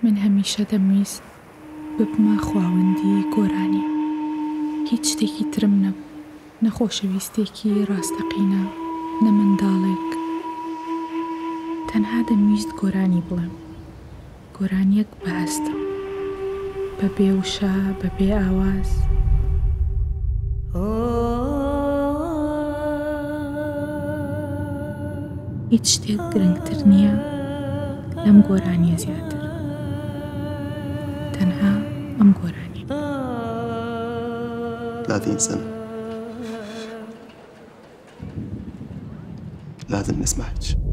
من هەمیشە دەمویست ببمە خواوەندی گۆرانی. هیچ شتێکی ترم نەبوو، نەخۆشەویستێکی ڕاستەقینە، نە منداڵێک. تەنها دەمویست گۆرانی بڵێم، گۆرانیەک بەهەستم، بەبێ وشە، بەبێ ئاواز. هیچ شتێک گرنگتر نییە لەم گۆرانیە زیاتر، تەنها ئەم گۆرانی. 30 سنة لازم نسمعك.